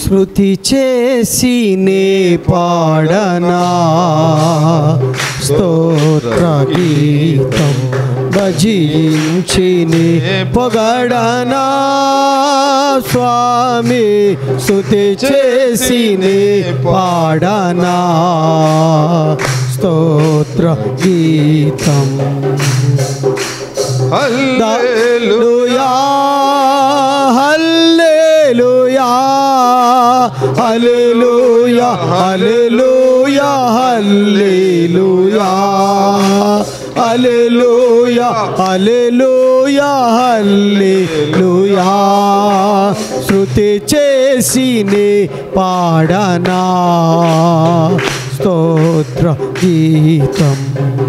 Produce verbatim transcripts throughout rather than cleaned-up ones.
శృతి చేసి నే పాడనా స్తోత్ర గీతం భజించి నే పొగడనా స్వామి స్తుతి చేసి నే పాడనా స్తోత్ర గీతం హల్లెలూయా హల్లెలూయా హల్లెలూయా హల్లెలూయా హల్లెలూయా హల్లెలూయా హల్లెలూయా హల్లెలూయా శృతి చేసి నే పాడనా స్తోత్ర గీతం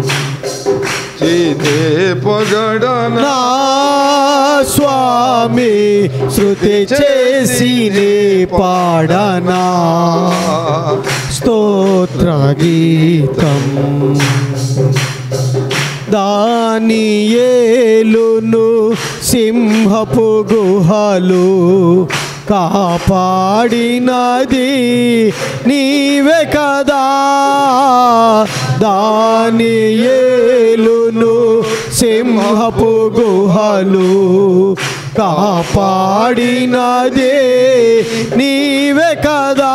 పొగడనా స్వామి శృతి చేసి నే పాడనా స్తోత్ర గీతం దానియేలును సింహపు గుహలు కాపాడినది నీవే కదా దానియేలును సింహపు గుహలు కాపాడినది నీవే కదా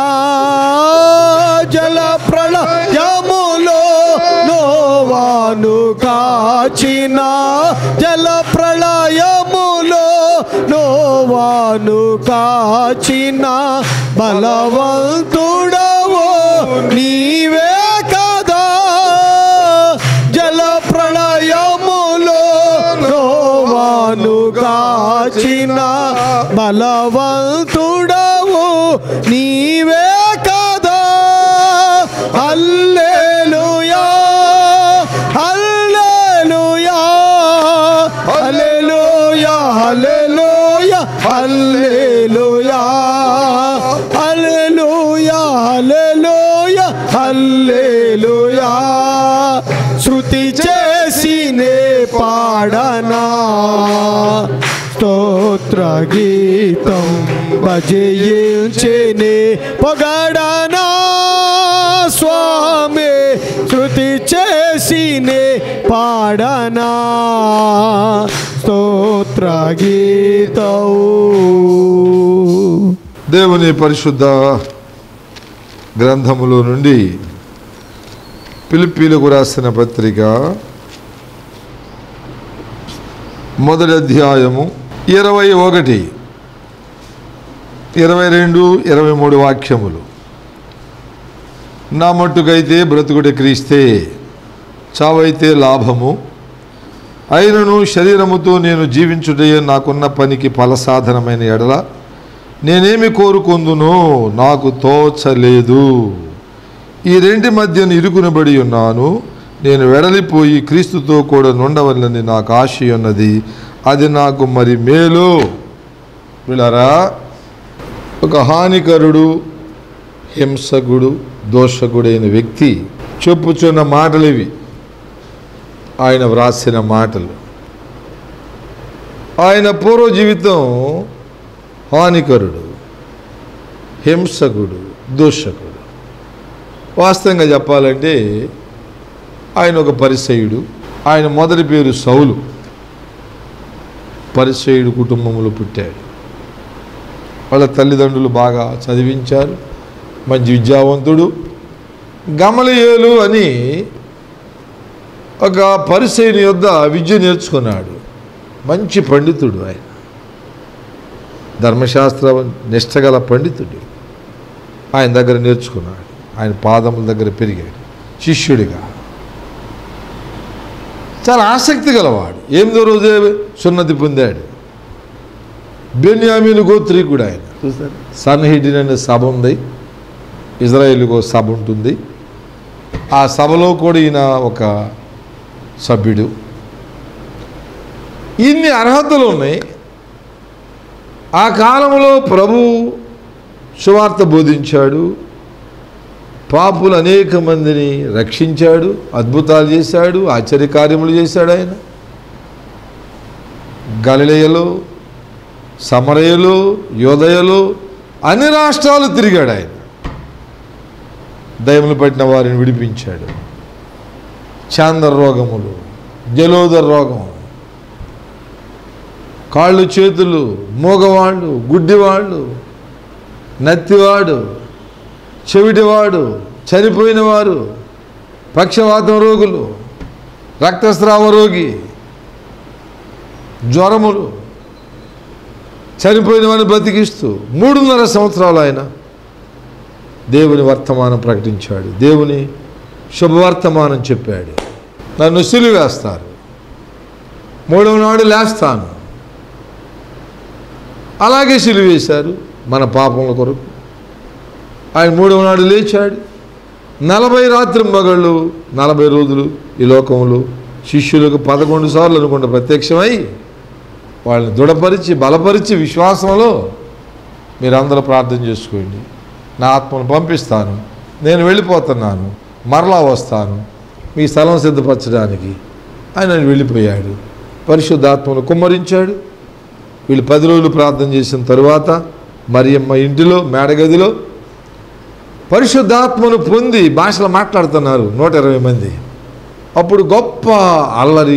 జల ప్రళయములో నోవాను కాచిన జల ప్రళయములో నోవాను కాచిన బలవంతుడవో నీవే కదా జల ప్రళయములో నోవాను కాచిన బలవంతుడవో నీవే కదా హల్లెలూయా హల్లెలూయా హల్లెలూయా హల్లెలూయా హల్లెలూయా హల్లెలూయా హల్లెలూయా హల్లెలూయా శృతి చేసి నే పాడనా స్తోత్ర గీతం భజించి నే పొగడనా స్వామి శృతి చేసి నే పాడనా స్తోత్ర గీతం. దేవుని పరిశుద్ధ గ్రంథములో నుండి ఫిలిప్పీలకు రాసిన పత్రిక మొదటి అధ్యాయము ఇరవై ఒకటి ఇరవై రెండు ఇరవై మూడు వాక్యములు. నా మట్టుకైతే బ్రతుకుట క్రీస్తే, చావైతే లాభము. అయినను శరీరముతో నేను జీవించుటయే నాకున్న పనికి ఫలసాధనమైన ఎడల నేనేమి కోరుకొందునో నాకు తోచలేదు. ఈ రెంటి మధ్యన ఇరుకునబడి ఉన్నాను. నేను వెడలిపోయి క్రీస్తుతో కూడా నుండవలని నాకు ఆశ ఉన్నది. అది నాకు మరి మేలు. వీళ్ళారా, ఒక హానికరుడు, హింసకుడు, దోషకుడైన వ్యక్తి చెప్పుచున్న మాటలు ఇవి. ఆయన వ్రాసిన మాటలు. ఆయన పూర్వ జీవితం హానికరుడు, హింసకుడు, దోషకుడు. వాస్తవంగా చెప్పాలంటే ఆయన ఒక పరిసయ్యుడు. ఆయన మొదటి పేరు సౌలు. పరిసయ్యుడు కుటుంబంలో పుట్టాడు. వాళ్ళ తల్లిదండ్రులు బాగా చదివించారు. మంచి విద్యావంతుడు. గమలీయేలు అని ఒక పరిసయ్యుని యొద్ద విద్య నేర్చుకున్నాడు. మంచి పండితుడు. ఆయన ధర్మశాస్త్ర నిష్ఠగల పండితుడు. ఆయన దగ్గర నేర్చుకున్నాడు. ఆయన పాదముల దగ్గర పెరిగాడు శిష్యుడిగా. చాలా ఆసక్తి గలవాడు. ఎనిమిదో రోజే సున్నతి పొందాడు. బెన్యామీను గోత్రీకుడు ఆయన. చూస్తారు, సన్హెడ్రిన్ అనే సభ ఉంది. ఇజ్రాయేలుకు సభ ఉంటుంది. ఆ సభలో కూడా ఈయన ఒక సభ్యుడు. ఇన్ని అర్హతలు ఉన్నాయి. ఆ కాలంలో ప్రభు సువార్త బోధించాడు. పాపులు అనేక మందిని రక్షించాడు. అద్భుతాలు చేశాడు. ఆశ్చర్యకార్యములు చేశాడు. ఆయన గలిలయలో, సమరయలో, యోదయలో అన్ని రాష్ట్రాలు తిరిగాడు ఆయన. దయ్యములు పట్టిన వారిని విడిపించాడు. చాందర రోగములు, జలోదర రోగం, కాళ్ళు చేతులు, మూగవాళ్ళు, గుడ్డివాళ్ళు, నత్తివాడు, చెవిటివాడు, చనిపోయిన వారు, పక్షవాతం రోగులు, రక్తస్రావ రోగి, జ్వరములు, చనిపోయిన వారిని బ్రతికిస్తూ మూడున్నర సంవత్సరాలు ఆయన దేవుని వర్తమానం ప్రకటించాడు. దేవుని శుభవర్తమానం చెప్పాడు. నన్ను సిలువేస్తారు, మూడవ నాడు లేస్తాను. అలాగే సిలువేశారు మన పాపముల కొరకు. ఆయన మూడవ నాడు లేచాడు. నలభై రాత్రి మగళ్ళు నలభై రోజులు ఈ లోకంలో శిష్యులకు పదకొండు సార్లు అనుకుంటా ప్రత్యక్షమై వాళ్ళని దృఢపరిచి బలపరిచి విశ్వాసంలో మీరందరూ ప్రార్థన చేసుకోండి, నా ఆత్మను పంపిస్తాను, నేను వెళ్ళిపోతున్నాను, మరలా వస్తాను మీ స్థలం సిద్ధపరచడానికి. ఆయన వెళ్ళిపోయాడు. పరిశుద్ధాత్మను కుమ్మరించాడు. వీళ్ళు పది రోజులు ప్రార్థన చేసిన తరువాత మరియమ్మ ఇంటిలో మేడగదిలో పరిశుద్ధాత్మను పొంది భాషలు మాట్లాడుతున్నారు నూట ఇరవై మంది. అప్పుడు గొప్ప అల్లరి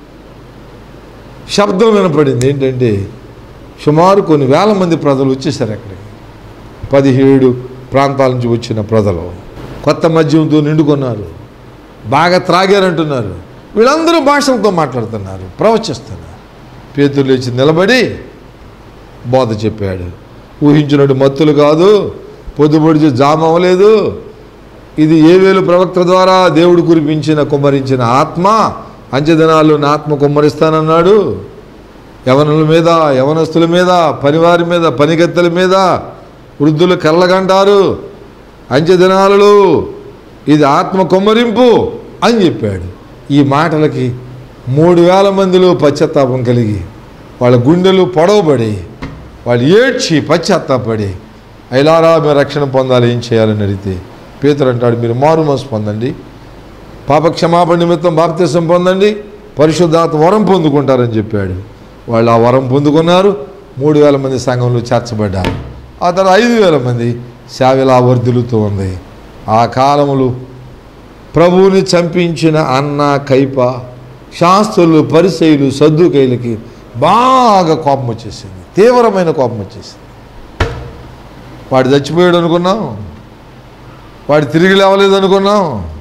శబ్దం వినపడింది. ఏంటంటే సుమారు కొన్ని వేల మంది ప్రజలు వచ్చేసారు అక్కడికి. పదిహేడు ప్రాంతాల నుంచి వచ్చిన ప్రజలు కొత్త మద్యంతో నిండుకున్నారు, బాగా త్రాగారంటున్నారు. వీళ్ళందరూ భాషలతో మాట్లాడుతున్నారు, ప్రవచిస్తున్నారు. పేతురు లేచి నిలబడి బోధ చెప్పాడు. ఊహించినట్టు మత్తులు కాదు, పొద్దుపొడిచి జామ అవ్వలేదు. ఇది ఏవేలు ప్రవక్త ద్వారా దేవుడు కురిపించిన కుమ్మరించిన ఆత్మ. అంచెదినాల్లో నా ఆత్మ కుమ్మరిస్తానన్నాడు. యవనుల మీద, యవనస్తుల మీద, పనివారి మీద, పనిగత్తెల మీద, వృద్ధులు కళ్ళగంటారు. అంచెదినాలలో ఇది ఆత్మ కుమ్మరింపు అని చెప్పాడు. ఈ మాటలకి మూడు వేల మందిలో పశ్చాత్తాపం కలిగి వాళ్ళ గుండెలు పొడవబడి వాళ్ళు ఏడ్చి పశ్చాత్తాపడి అయిలారా మీరు రక్షణ పొందాలి, ఏం చేయాలని అడిగితే పేతురు అంటాడు, మీరు మారు మనసు పొందండి, పాపక్షమాపణ నిమిత్తం బాప్తిసం పొందండి, పరిశుద్ధాత్మ వరం పొందుకుంటారని చెప్పాడు. వాళ్ళు ఆ వరం పొందుకున్నారు. మూడు వేల మంది సంఘంలో చేర్చబడ్డారు. ఆ తర్వాత ఐదు వేల మంది శావిలా వర్ధిల్లుతూ ఉంది. ఆ కాలములు ప్రభువుని చంపించిన అన్న కైప శాస్త్రులు పరిసయ్యులు సద్దుకైలకి బాగా కోపం వచ్చేసింది, తీవ్రమైన కోపం వచ్చేసింది. వాడు చచ్చిపోయాడు అనుకున్నాం, వాడు తిరిగి లేవలేదు అనుకున్నాం,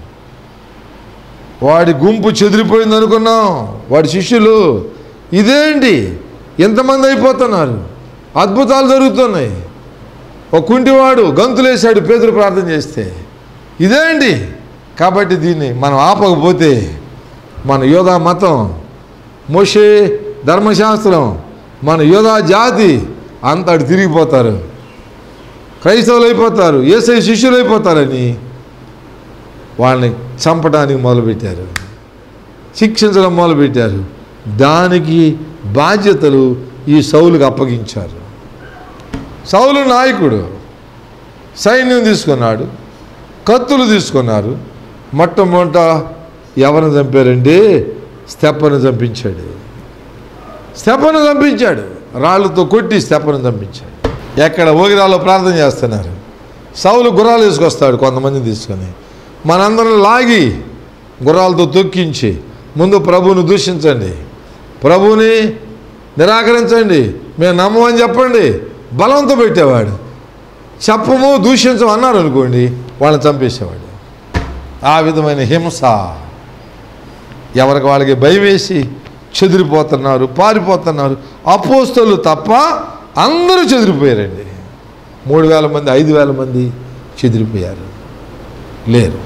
వాడి గుంపు చెదిరిపోయింది అనుకున్నాం, వాడి శిష్యులు ఇదేంటి ఎంతమంది అయిపోతున్నారు, అద్భుతాలు జరుగుతున్నాయి. ఒక కుంటివాడు గంతులేశాడు పేతురు ప్రార్థన చేస్తే, ఇదేంటి. కాబట్టి దీన్ని మనం ఆపకపోతే మన యోధా మతం, మోషే ధర్మశాస్త్రం, మన యోధా జాతి అంతా తిరిగిపోతారు, క్రైస్తవులు అయిపోతారు, యేసయ్య శిష్యులు అయిపోతారని వాళ్ళని చంపడానికి మొదలుపెట్టారు, శిక్షించడం మొదలుపెట్టారు. దానికి బాధ్యతలు ఈ సౌలుకు అప్పగించారు. సౌలు నాయకుడు, సైన్యం తీసుకున్నాడు, కత్తులు తీసుకున్నారు. మొట్టమొదట ఎవరిని చంపారంటే స్తెప్పను చంపించాడు. స్తెప్పను చంపించాడు, రాళ్ళతో కొట్టి స్తెప్పను చంపించాడు. ఎక్కడ ఓగిరాల్లో ప్రార్థన చేస్తున్నారు. సౌలు గుర్రాలు తీసుకొస్తాడు కొంతమందిని తీసుకొని, మనందరం లాగి గుర్రాలతో తొక్కించి ముందు ప్రభువుని దూషించండి, ప్రభువుని నిరాకరించండి, మేము నమ్మమని చెప్పండి, బలంతో పెట్టేవాడు. చెప్పము దూషించం అన్నారు అనుకోండి, వాళ్ళని చంపేసేవాడు. ఆ విధమైన హింస, ఎవరికి వాళ్ళకి భయం వేసి చెదిరిపోతున్నారు, పారిపోతున్నారు. అపోస్తలు తప్ప అందరూ చెదిరిపోయారండి. మూడు వేల మంది ఐదు వేల మంది చెదిరిపోయారు, లేరు.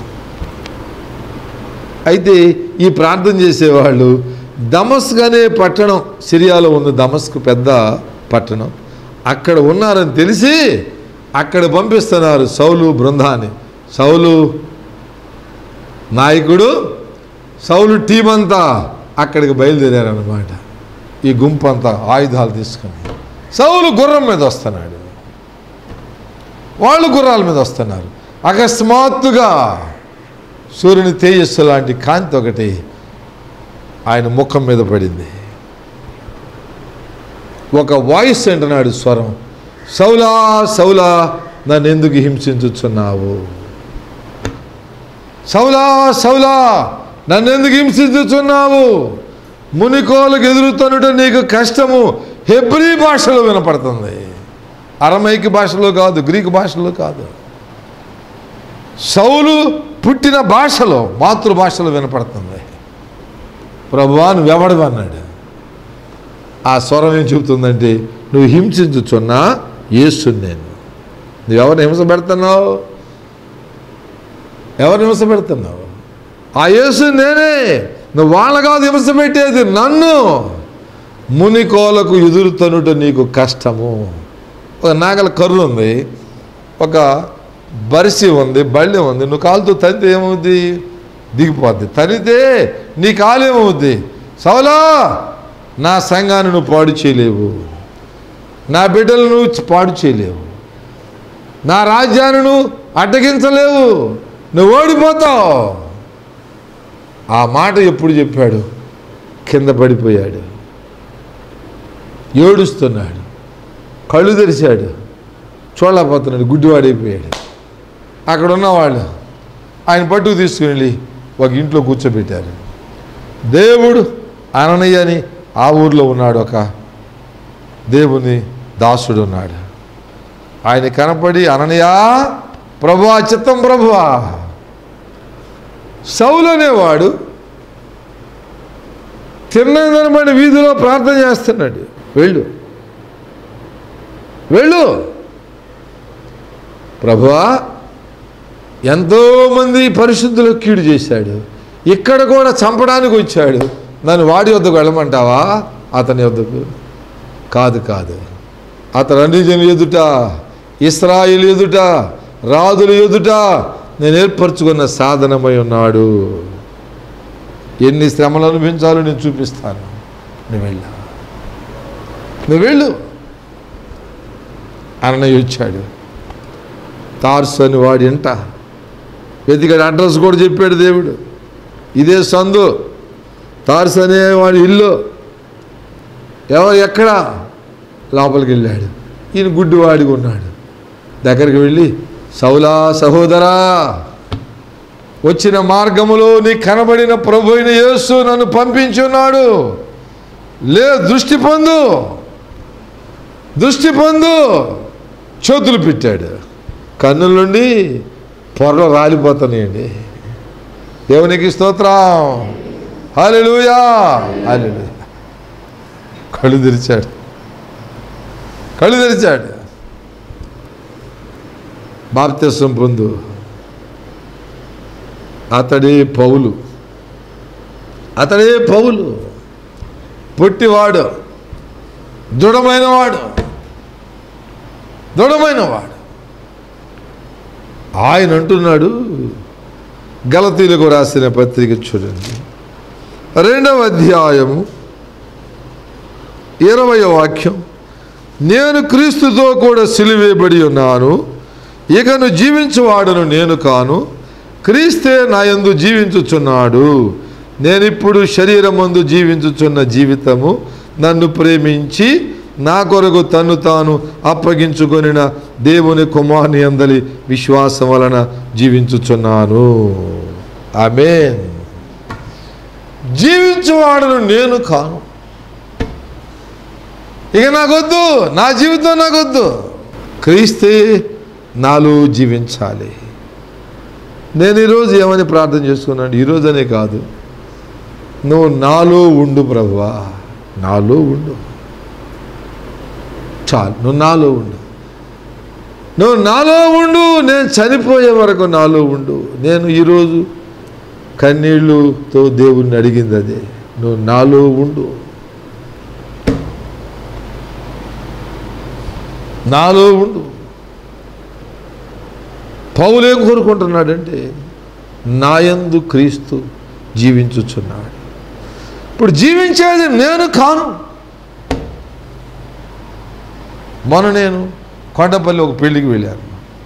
అయితే ఈ ప్రార్థన చేసేవాళ్ళు దమస్క్ అనే పట్టణం, సిరియాలో ఉంది దమస్క్ పెద్ద పట్టణం, అక్కడ ఉన్నారని తెలిసి అక్కడ పంపిస్తున్నారు సౌలు బృందాన్ని. సౌలు నాయకుడు, సౌలు టీం అంతా అక్కడికి బయలుదేరారన్నమాట. ఈ గుంపు అంతా ఆయుధాలు తీసుకొని సౌలు గుర్రం మీద వస్తున్నాడు, వాళ్ళు గుర్రాల మీద వస్తున్నారు. అకస్మాత్తుగా సూర్యుని తేజస్సు లాంటి కాంతి ఒకటి ఆయన ముఖం మీద పడింది. ఒక వాయిస్ అంటున్నాడు, స్వరం, సౌలా సౌలా నన్ను ఎందుకు హింసించుచున్నావు? సౌలా సౌలా నన్ను ఎందుకు హింసించుచున్నావు? మునికోలకు ఎదురుతనుట నీకు కష్టము. హెబ్రీ భాషలో వినపడుతుంది, అరమైకి భాషలో కాదు, గ్రీకు భాషలో కాదు. సౌలు పుట్టిన భాషలో, మాతృభాషలో వినపడుతుంది. ప్రభువా నువ్వెవడు అన్నాడు. ఆ స్వరం ఏం చెబుతుందంటే, నువ్వు హింసించుచున్నా యేసుని నేను. నువ్వెవరిని హింస పెడుతున్నావు? ఎవరిని హింస పెడుతున్నావు? ఆ యేసు నేనే. నువ్వు వాళ్ళ కాదు హింస పెట్టేది, నన్ను. మునికోలకు ఎదురుతనుట నీకు కష్టము. ఒక నాగల కర్రు ఉంది, ఒక బరిసి ఉంది, బళ్ళి ఉంది. నువ్వు కాలుతో తనితే ఏమవుద్ది? దిగిపోద్ది. తనితే నీ కాలు ఏమవుద్ది? సౌలా నా సంఘాన్ని నువ్వు పాడు చేయలేవు, నా బిడ్డలను నువ్వు పాడు చేయలేవు, నా రాజ్యాన్ని నువ్వు అడ్డగించలేవు, నువ్వు ఓడిపోతావు. ఆ మాట ఎప్పుడు చెప్పాడు? కింద పడిపోయాడు, ఏడుస్తున్నాడు, కళ్ళు తెరిచాడు, చూడలేకపోతున్నాడు, గుడ్డివాడైపోయాడు. అక్కడ ఉన్నవాళ్ళు ఆయన పట్టుకు తీసుకుని వెళ్ళి ఒక ఇంట్లో కూర్చోబెట్టారు. దేవుడు అననయ్య అని ఆ ఊర్లో ఉన్నాడు, ఒక దేవుని దాసుడు ఉన్నాడు. ఆయన కనపడి, అననయ్యా, ప్రభువా, చిత్తం ప్రభువా. సౌలు అనేవాడు తిన్నదనమైన వీధిలో ప్రార్థన చేస్తున్నాడు. వెళ్ళు వెళ్ళు ప్రభువా, ఎంతోమంది పరిశుద్ధులకు కీడు చేశాడు, ఇక్కడ కూడా చంపడానికి వచ్చాడు, నన్ను వాడి వద్దకు వెళ్ళమంటావా? అతని వద్దకు కాదు కాదు అతను అన్ని జనుల ఎదుట, ఇశ్రాయేలు ఎదుట, రాజుల ఎదుట నేను ఏర్పరచుకున్న సాధనమై ఉన్నాడు. ఎన్ని శ్రమలు అనుభవించాలో నేను చూపిస్తాను. నువ్వు వెళ్ళా నువ్వు వెళ్ళు. అన్నయ్య వచ్చాడు. తార్సు అని వాడి ఇంట వెతికాడు. అడ్రస్ కూడా చెప్పాడు దేవుడు. ఇదే సందు, తార్సు అనే వాడి ఇల్లు. ఎవరు ఎక్కడ? లోపలికి వెళ్ళాడు. ఈయన గుడ్డివాడిగా ఉన్నాడు. దగ్గరికి వెళ్ళి, సౌలా సహోదరా, వచ్చిన మార్గములో నీ కనబడిన ప్రభు అయిన యేసు నన్ను పంపించున్నాడు. లే, దృష్టి పొందు, దృష్టి పొందు. చేతులు పెట్టాడు. కన్నుల నుండి పొరలు రాలిపోతున్నాయండి. దేవునికి స్తోత్రం, హల్లెలూయా, హల్లెలూయా. కళ్ళు తెరిచాడు, కళ్ళు తెరిచాడు. బాప్తిసం పొందు. అతడే పౌలు, అతడే పౌలు. పొట్టివాడు, దృఢమైనవాడు, దృఢమైనవాడు. ఆయన అంటున్నాడు, గలతీలకు రాసిన పత్రిక చూడండి, రెండవ అధ్యాయము ఇరవై వాక్యం. నేను క్రీస్తుతో కూడా సిలువేయబడి ఉన్నాను, ఇకను జీవించువాడను నేను కాను, క్రీస్తే నా యందు జీవించుచున్నాడు. నేనిప్పుడు శరీరమందు జీవించుచున్న జీవితము నన్ను ప్రేమించి నా కొరకు తన్ను తాను అప్పగించుకొనిన దేవుని కుమారుని యందలి విశ్వాసం వలన జీవించుచున్నాను. ఆమేన్. జీవించువాడను నేను కాను. ఇక నాకొద్దు, నా జీవితం నాకొద్దు, క్రీస్తే నాలో జీవించాలి. నేను ఈరోజు ఏమని ప్రార్థన చేసుకున్నాను? ఈరోజనే కాదు, నువ్వు నాలో ఉండు ప్రభువా, నాలో ఉండు చాలు. నువ్వు నాలో ఉండు, నువ్వు నాలో ఉండు. నేను చనిపోయే వరకు నాలో ఉండు. నేను ఈరోజు కన్నీళ్ళుతో దేవుణ్ణి అడిగింది అదే, నువ్వు నాలో ఉండు, నాలో ఉండు. పౌలు ఏం కోరుకుంటున్నాడంటే, నాయందు క్రీస్తు జీవించుచున్నాడు. ఇప్పుడు జీవించేది నేను కాను. మొన్న నేను కొండపల్లి ఒక పెళ్ళికి వెళ్ళాను.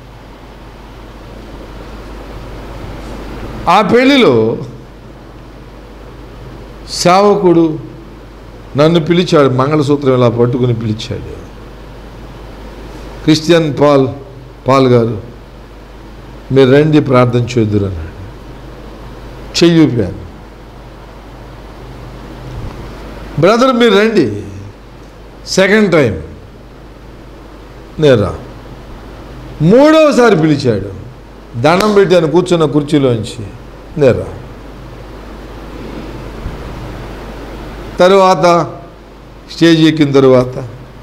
ఆ పెళ్ళిలో సేవకుడు నన్ను పిలిచాడు, మంగళసూత్రం ఇలా పట్టుకుని పిలిచాడు. క్రిస్టియన్ పాల్ పాల్ గారు మీరు రండి ప్రార్థన చేద్దురు అన్నాడు. చెయ్యి ఊపాను. బ్రదర్ మీరు రండి. సెకండ్ టైం నేరా. మూడవసారి పిలిచాడు. దండం పెట్టాను కూర్చున్న కుర్చీలోంచి. నేరా. తరువాత స్టేజ్ ఎక్కిన తరువాత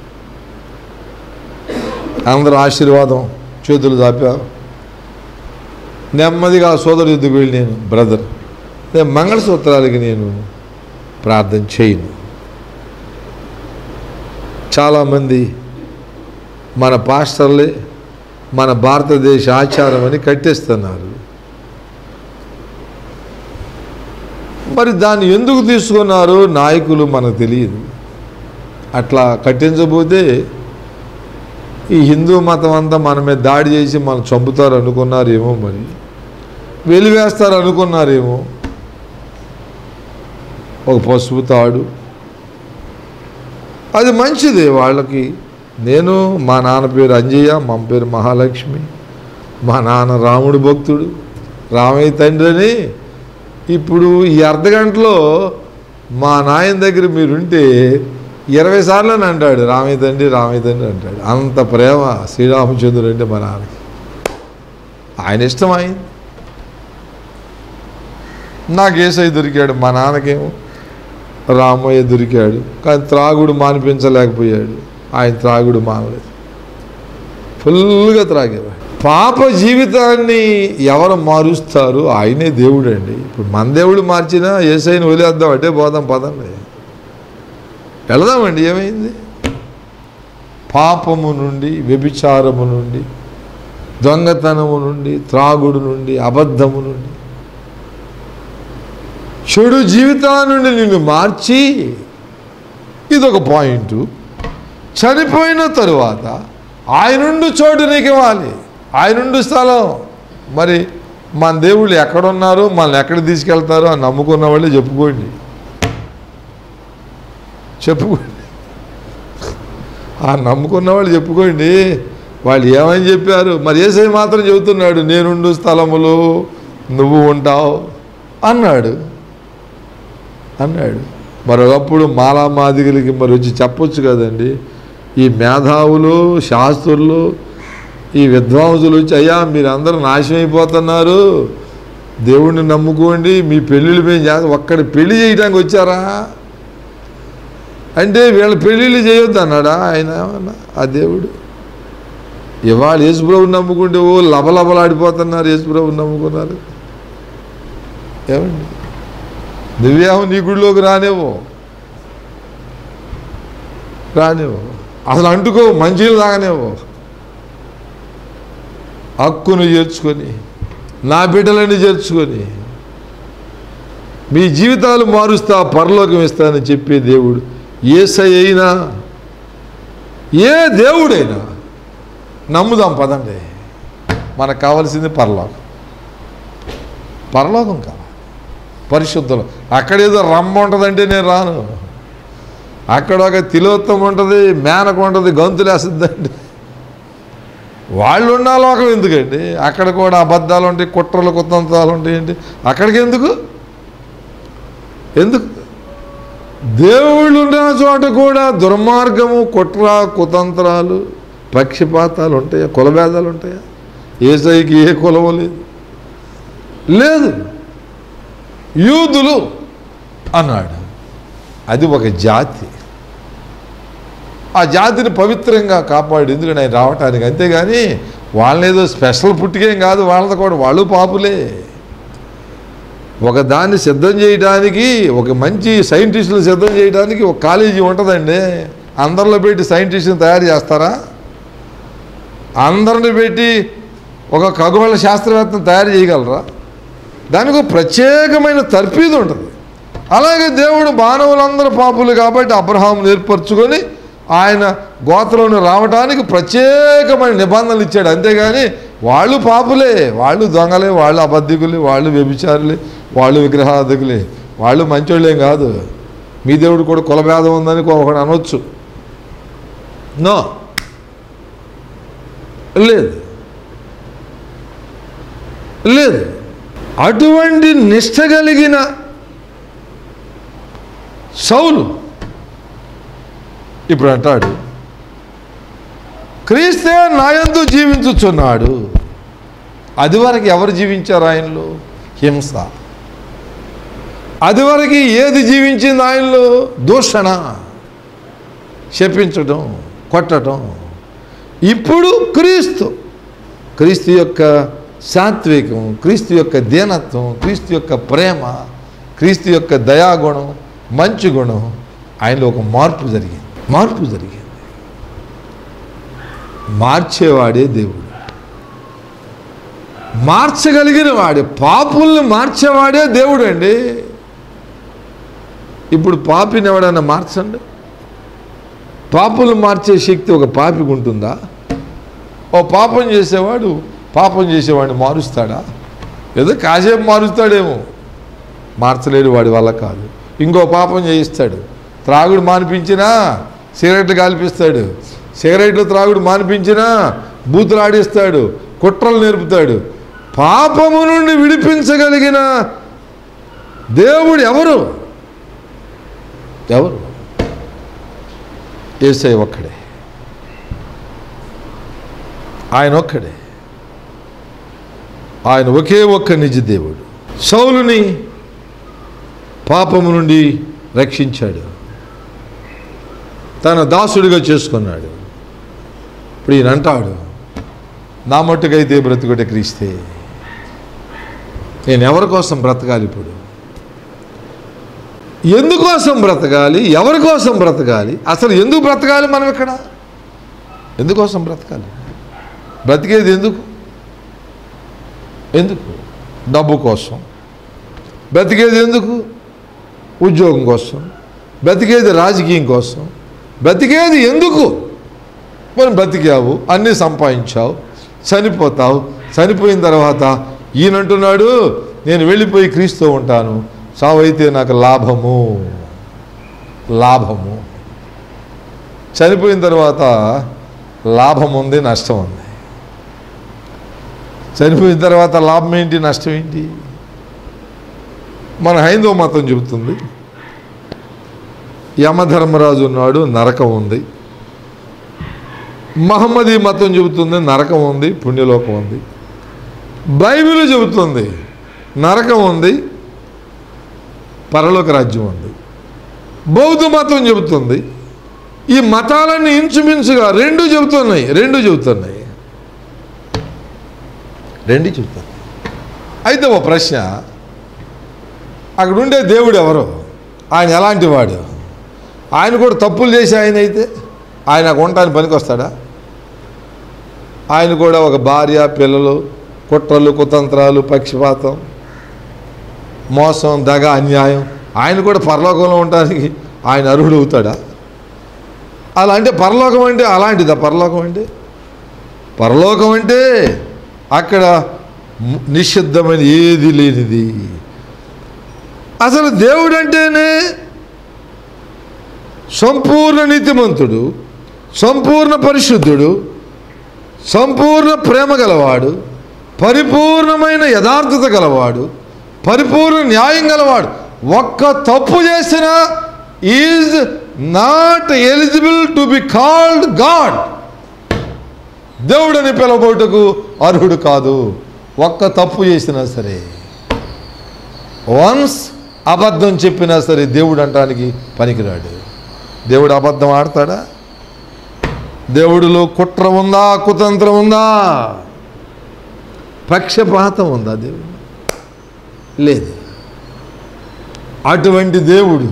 అందరూ ఆశీర్వాదం చేతులు దాపారు. నెమ్మదిగా సోదరు ఎద్దుకు వెళ్ళి నేను బ్రదర్ నేను మంగళసూత్రాలకి నేను ప్రార్థన చేయను. చాలామంది మన పాస్టర్లే మన భారతదేశ ఆచారం అని కట్టేస్తున్నారు. మరి దాన్ని ఎందుకు తీసుకున్నారు నాయకులు మనకు తెలియదు. అట్లా కట్టించబోతే ఈ హిందూ మతం అంతా మన మీద దాడి చేసి మనం చంపుతారు అనుకున్నారేమో, మరి వెలివేస్తారు అనుకున్నారేమో. ఒక పసుపు తాడు అది మంచిదే వాళ్ళకి. నేను మా నాన్న పేరు అంజయ్య, మా పేరు మహాలక్ష్మి, మా నాన్న రాముడు భక్తుడు, రామయ్య తండ్రి అని. ఇప్పుడు ఈ అర్ధ గంటలో మా నాయన దగ్గర మీరుంటే ఇరవై సార్లు అని అంటాడు రామయ్య తండ్రి రామయ్య తండ్రి అంటాడు. అంత ప్రేమ శ్రీరామచంద్రుడు అంటే మా నాన్నకి. ఆయన ఇష్టం అయింది. నాకు ఏసై దొరికాడు, మా నాన్నకేమో రామయ్య దొరికాడు. కానీ త్రాగుడు మానిపించలేకపోయాడు. ఆయన త్రాగుడు మానలేదు, ఫుల్గా త్రాగేవాడు. పాప జీవితాన్ని ఎవరు మారుస్తారు? ఆయనే దేవుడు అండి. ఇప్పుడు మన దేవుడు మార్చినా ఏసైని వదిలేద్దాం అంటే పోదాం పదండి, వెళదామండి. ఏమైంది? పాపము నుండి, వ్యభిచారము నుండి, దొంగతనము నుండి, త్రాగుడు నుండి, అబద్ధము నుండి, చెడు జీవితాల నుండి నిన్ను మార్చి ఇదొక పాయింట్. చనిపోయిన తరువాత ఆయనుండు చోటు నీకు ఇవ్వాలి, ఆయనుండు స్థలం. మరి మన దేవుళ్ళు ఎక్కడున్నారో మనల్ని ఎక్కడ తీసుకెళ్తారో అని నమ్ముకున్న వాళ్ళే చెప్పుకోండి, చెప్పుకోండి. ఆ నమ్ముకున్న వాళ్ళు చెప్పుకోండి. వాళ్ళు ఏమని చెప్పారు? మరి యేసయ్య మాత్రం చెబుతున్నాడు, నేనుండు స్థలములో నువ్వు ఉంటావు అన్నాడు అన్నాడు మరి ఒకప్పుడు మాలామాదిగలకి మరి వచ్చి చెప్పొచ్చు కదండి. ఈ మేధావులు, శాస్త్రులు, ఈ విద్వాంసులు వచ్చి, అయ్యా మీరందరూ నాశనం అయిపోతున్నారు, దేవుణ్ణి నమ్ముకోండి, మీ పెళ్ళిళ్ళు మేము చేస్తాం. ఒక్కడి పెళ్లి చేయడానికి వచ్చారా అంటే వీళ్ళ పెళ్ళిళ్ళు చేయొద్దు అన్నాడా ఆయన? ఆ దేవుడు ఇవాళ యేసుప్రభుని నమ్ముకుంటే ఓ లబలబలాడిపోతున్నారు. యేసుప్రభుని నమ్ముకున్నారు. ఏమండి? నువ్వేమో నీ గుడిలోకి రానేవో రానేవో అసలు అంటుకో, మంచిలు తాగనేవో. హక్కును చేర్చుకొని, నా బిడ్డలని చేర్చుకొని మీ జీవితాలు మారుస్తా, పరలోకం ఇస్తానని చెప్పే దేవుడు యేసయ్య అయినా ఏ దేవుడైనా నమ్ముదాం పదండి. మనకు కావాల్సింది పరలోకం. పరలోకం కావాలి, పరిశుద్ధం. అక్కడేదో రమ్మ ఉంటుందంటే నేను రాను. అక్కడ ఒక తిలోత్తం ఉంటుంది, మేనక ఉంటుంది, గంతులేస్తుందండి. వాళ్ళు ఉన్న లోకం ఎందుకండి? అక్కడ కూడా అబద్ధాలు ఉంటాయి, కుట్రలు కుతంత్రాలు ఉంటాయండి. అక్కడికి ఎందుకు ఎందుకు దేవుళ్ళు ఉన్న చోట కూడా దుర్మార్గము, కుట్ర, కుతంత్రాలు, పక్షపాతాలు ఉంటాయా? కులభేదాలు ఉంటాయా? యేసయ్యకి ఏ కులము లేదు లేదు యూదులు అన్నాడు. అది ఒక జాతి. ఆ జాతిని పవిత్రంగా కాపాడు, ఎందుకంటే ఆయన రావటానికి. అంతేగాని వాళ్ళని ఏదో స్పెషల్ పుట్టికేం కాదు. వాళ్ళతో కూడా వాళ్ళు పాపులే. ఒక దాన్ని సిద్ధం చేయడానికి, ఒక మంచి సైంటిస్టులు సిద్ధం చేయడానికి ఒక కాలేజీ ఉంటుందండి. అందరిలో పెట్టి సైంటిస్టుని తయారు చేస్తారా? అందరిని పెట్టి ఒక ఖగోళ శాస్త్రవేత్తను తయారు చేయగలరా? దానికి ఒక ప్రత్యేకమైన తర్ఫీదు ఉంటుంది. అలాగే దేవుడు మానవులందరూ పాపులు కాబట్టి అబ్రహామును ఏర్పరచుకొని ఆయన గోత్రంలో రావడానికి ప్రత్యేకమైన నిబంధనలు ఇచ్చాడు. అంతేగాని వాళ్ళు పాపులే, వాళ్ళు దొంగలే, వాళ్ళు అబద్ధికులే, వాళ్ళు వ్యభిచారులే, వాళ్ళు విగ్రహార్థకులే, వాళ్ళు మంచోళ్ళేం కాదు. మీ దేవుడు కూడా కులభేదం ఉందని ఒకడు అనొచ్చు. నో, లేదు లేదు అటువంటి నిష్ఠ కలిగిన సౌలు ఇప్పుడు అంటాడు, క్రీస్తే నాయందు జీవించుచున్నాడు. అది వరకు ఎవరు జీవించారు ఆయనలో? హింస. అది వరకు ఏది జీవించింది ఆయనలో? దూషణ, శపించటం, కొట్టడం. ఇప్పుడు క్రీస్తు క్రీస్తు యొక్క సాత్వికం, క్రీస్తు యొక్క దీనత్వం, క్రీస్తు యొక్క ప్రేమ, క్రీస్తు యొక్క దయాగుణం, మంచి గుణం, ఆయనలో ఒక మార్పు జరిగింది. మార్పు జరిగింది. మార్చేవాడే దేవుడు, మార్చగలిగిన వాడే, పాపుల్ని మార్చేవాడే దేవుడు అండి. ఇప్పుడు పాపిని ఎవడన్నా మార్చండి. పాపులను మార్చే శక్తి ఒక పాపికి ఉంటుందా? ఓ పాపం చేసేవాడు పాపం చేసేవాడిని మారుస్తాడా? ఏదో కాసేపు మారుస్తాడేమో, మార్చలేడు, వాడి వల్ల కాదు. ఇంకో పాపం చేయిస్తాడు, త్రాగుడు మానిపించినా సిగరెట్లు కాల్పిస్తాడు, సిగరెట్లు త్రాగుడు మానిపించినా బూతులు ఆడిస్తాడు, కుట్రలు నేర్పుతాడు. పాపము నుండి విడిపించగలిగిన దేవుడు ఎవరు? ఎవరు? యేసయ్య ఒక్కడే, ఆయన ఒక్కడే, ఆయన ఒకే ఒక్క నిజ దేవుడు. సౌలుని పాపము నుండి రక్షించాడు, తన దాసుడిగా చేసుకున్నాడు. ఇప్పుడు ఈయన అంటాడు, నా మట్టుకైతే బ్రతుకుట క్రీస్తే. నేను ఎవరి కోసం బ్రతకాలి? ఇప్పుడు ఎందుకోసం బ్రతకాలి? ఎవరి కోసం బ్రతకాలి? అసలు ఎందుకు బ్రతకాలి? మనం ఇక్కడ ఎందుకోసం బ్రతకాలి? బ్రతికేది ఎందుకు? ఎందుకు? డబ్బు కోసం. బ్రతికేది ఎందుకు? ఉద్యోగం కోసం. బ్రతికేది రాజకీయం కోసం. బ్రతికేది ఎందుకు? మనం బ్రతికావు, అన్నీ సంపాదించావు, చనిపోతావు. చనిపోయిన తర్వాత ఈయనంటున్నాడు, నేను వెళ్ళిపోయి క్రీస్తు ఉంటాను, సావైతే నాకు లాభము. లాభము. చనిపోయిన తర్వాత లాభం ఉంది, నష్టం ఉంది. చనిపోయిన తర్వాత లాభం ఏంటి, నష్టం ఏంటి? మన హైందవ మతం చెబుతుంది, యమధర్మరాజు ఉన్నాడు, నరకం ఉంది. మహమ్మదీ మతం చెబుతుంది నరకం ఉంది, పుణ్యలోకం ఉంది. బైబిల్ చెబుతుంది నరకం ఉంది, పరలోక రాజ్యం ఉంది. బౌద్ధ మతం చెబుతుంది. ఈ మతాలన్నీ ఇంచుమించుగా రెండు చెబుతున్నాయి రెండు చెబుతున్నాయి రెండు చెబుతున్నాయి అయితే ఓ ప్రశ్న, అక్కడ ఉండే దేవుడు ఎవరు? ఆయన ఎలాంటి వాడు? ఆయన కూడా తప్పులు చేసి ఆయన అయితే ఆయన ఉండటానికి పనికి వస్తాడా? ఆయన కూడా ఒక భార్య, పిల్లలు, కుట్రలు, కుతంత్రాలు, పక్షపాతం, మోసం, దగ, అన్యాయం, ఆయన కూడా పరలోకంలో ఉండడానికి ఆయన అర్హుడు అవుతాడా? అలా అంటే పరలోకం అంటే అలాంటిదా? పరలోకం అంటే పరలోకం అంటే అక్కడ నిషిద్ధమైన ఏది లేనిది. అసలు దేవుడు అంటేనే సంపూర్ణ నీతిమంతుడు, సంపూర్ణ పరిశుద్ధుడు, సంపూర్ణ ప్రేమ గలవాడు, పరిపూర్ణమైన యథార్థత గలవాడు, పరిపూర్ణ న్యాయం గలవాడు. ఒక్క తప్పు చేసినా is not eligible to be called god. దేవుడని పిలవబోటకు అర్హుడు కాదు. ఒక్క తప్పు చేసినా సరే, వన్స్ అబద్ధం చెప్పినా సరే దేవుడు అంటానికి పనికిరాడు. దేవుడు అబద్ధం ఆడతాడా? దేవుడిలో కుట్ర ఉందా? కుతంత్రం ఉందా? పక్షపాతం ఉందా? దేవుడు లేదు. అటువంటి దేవుడు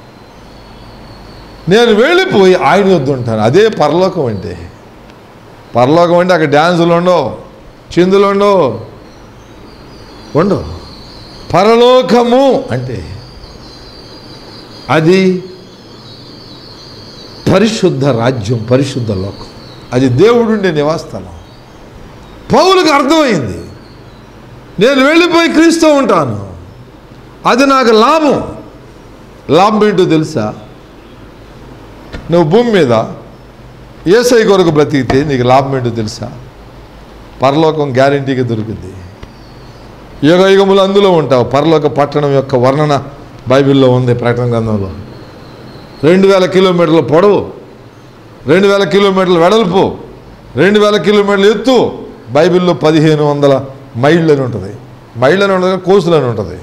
నేను వెళ్ళిపోయి ఆయన వద్ద ఉంటాను. అదే పరలోకం అంటే. పరలోకం అంటే అక్కడ డ్యాన్సులు ఉండవు, చిందులు ఉండవు, ఉండవు. పరలోకము అంటే అది పరిశుద్ధ రాజ్యం, పరిశుద్ధ లోకం. అది దేవుడుండే నివాసస్థలం. పౌలుకు అర్థమైంది, నేను వెళ్ళిపోయి క్రీస్తు ఉంటాను, అది నాకు లాభం. లాభం ఏంటో తెలుసా? నువ్వు భూమి మీద యేసయ్య కొరకు బ్రతికితే నీకు లాభం ఏంటో తెలుసా? పరలోకం గ్యారంటీగా దొరుకుద్ది. యుగ యుగములు అందులో ఉంటావు. పరలోక పట్టణం యొక్క వర్ణన బైబిల్లో ఉంది. ప్రకటన గ్రంథంలో రెండు వేల కిలోమీటర్ల పొడవు, రెండు వేల కిలోమీటర్ల వెడల్పు, రెండు వేల కిలోమీటర్ల ఎత్తు. బైబిల్లో పదిహేను వందల మైళ్ళు అని ఉంటుంది. మైళ్ళు అని ఉంటుంది, కోసులు అని ఉంటుంది.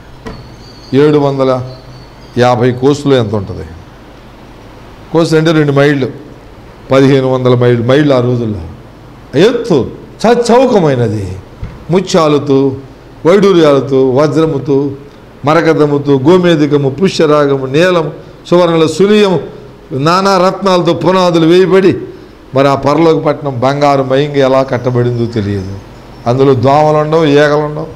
ఏడు వందల యాభై కోసులు ఎంత ఉంటుంది? కోసులు అంటే రెండు మైళ్ళు, పదిహేను వందల మైళ్ళు మైళ్ళు ఆ రోజుల్లో. ఎత్తు చౌకమైనది, ముత్యాలతో, వైడూర్యాలతో, వజ్రముతో, మరకదముతో, గోమేధికము, పుష్యరాగము, నీలము, సువర్ణల సునీయము, నానా రత్నాలతో పునాదులు వేయబడి మరి ఆ పరలోక పట్టణం బంగారు మయంగా ఎలా కట్టబడిందో తెలియదు. అందులో దోమలు ఉండవు, ఈగలు ఉండవు,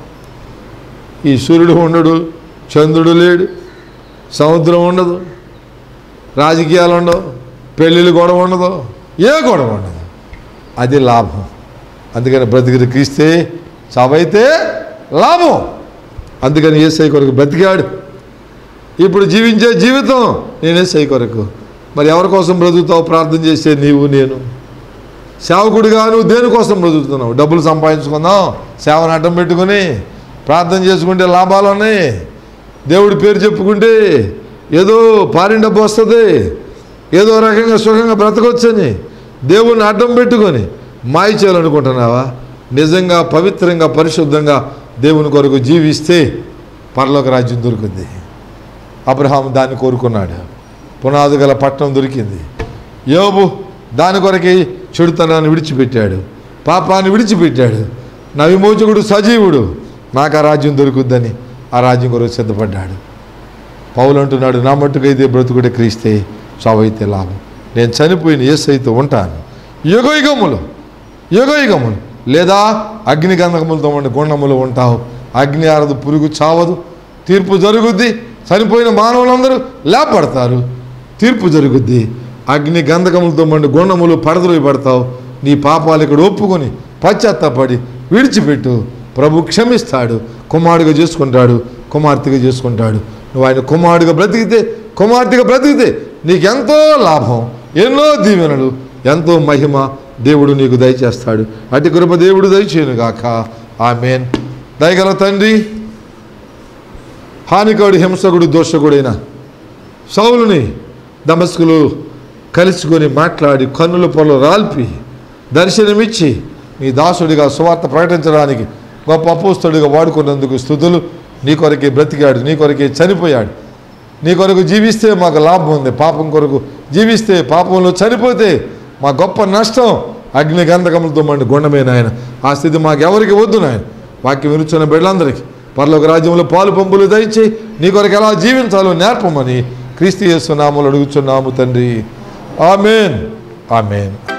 ఈ సూర్యుడు ఉండడు, చంద్రుడు లేడు, సముద్రం ఉండదు, రాజకీయాలు ఉండవు, పెళ్ళిళ్ళు గొడవ ఉండదు, ఏ గొడవ ఉండదు. అది లాభం. అందుకని బ్రతికిన క్రీస్తే చావైతే లాభం. అందుకని యేసయ్య కొరకు బ్రతికాడు. ఇప్పుడు జీవించే జీవితం నేను యేసయ్య కొరకు. మరి ఎవరి కోసం బ్రతుకుతావు? ప్రార్థన చేసే నీవు నేను. సేవకుడిగా నువ్వు దేనికోసం బ్రతుకుతున్నావు? డబ్బులు సంపాదించుకుందాం, సేవను అడ్డం పెట్టుకుని ప్రార్థన చేసుకుంటే లాభాలు ఉన్నాయి. దేవుడి పేరు చెప్పుకుంటే ఏదో పారిన డబ్బు వస్తుంది, ఏదో రకంగా సుఖంగా బ్రతకొచ్చని దేవుణ్ణి అడ్డం పెట్టుకొని మాయ చేయాలనుకుంటున్నావా? నిజంగా పవిత్రంగా పరిశుద్ధంగా దేవుని కొరకు జీవిస్తే పరలోక రాజ్యం దొరుకుద్ది. అబ్రహాం దాన్ని కోరుకున్నాడు. పునాది గల పట్టణం దొరికింది. యోబు దాని కొరకే చెడుతనాన్ని విడిచిపెట్టాడు, పాపాన్ని విడిచిపెట్టాడు. నా విమోచకుడు సజీవుడు, నాకు ఆ రాజ్యం దొరుకుద్దని ఆ రాజ్యం కొరకు సిద్ధపడ్డాడు. పౌలు అంటున్నాడు, నా మట్టుకైతే బ్రతుకుడే క్రీస్తే, చావైతే లాభం. నేను చనిపోయిన యేసయ్యతో ఉంటాను యుగ యుగములు, యుగ యుగములు. లేదా అగ్ని గంధకములతో ఉండి గుండములు ఉంటావు. అగ్ని ఆరదు, పురుగు చావదు, తీర్పు జరుగుద్ది. చనిపోయిన మానవులందరూ లేపడతారు, తీర్పు జరుగుద్ది. అగ్ని గంధకములతో మండి గుండములు పడదలు పడతావు. నీ పాపాలు ఇక్కడ ఒప్పుకొని పశ్చాత్తాపడి విడిచిపెట్టు. ప్రభు క్షమిస్తాడు, కుమారుడిగా చేసుకుంటాడు, కుమార్తెగా చేసుకుంటాడు. నువ్వు ఆయన కుమారుడిగా బ్రతికితే, కుమార్తెగా బ్రతికితే నీకెంతో లాభం, ఎన్నో దీవెనలు, ఎంతో మహిమ దేవుడు నీకు దయచేస్తాడు. అటు కృప దేవుడు దయచేయును గాక. ఆమేన్. దయగల తండ్రి, హానికాడు, హింసకుడు, దోషకుడైన సౌలుని దమస్కులు కలుసుకొని మాట్లాడి కన్నుల పొరలు రాల్పి దర్శనమిచ్చి నీ దాసుడిగా సువార్త ప్రకటించడానికి గొప్ప అపోస్తలుడిగా వాడుకున్నందుకు స్తుతులు. నీ కొరకే బ్రతికాడు, నీ కొరకే చనిపోయాడు. నీ కొరకు జీవిస్తే మాకు లాభం ఉంది, పాపం కొరకు జీవిస్తే, పాపంలో చనిపోతే మా గొప్ప నష్టం. అగ్ని గంధకములతో మండి గుండమే నాయన. ఆ స్థితి మాకు ఎవరికి వద్దు నాయన. వాక్యం వినుచున్న బిడ్డలందరికీ పరలోక రాజ్యంలో పాలు పంపులు దయచేయి. నీ కొరకు ఎలా జీవించాలో నేర్పమని క్రీస్తు యేసు నామములో అడుగుచున్నాము తండ్రి. ఆమేన్, ఆమేన్.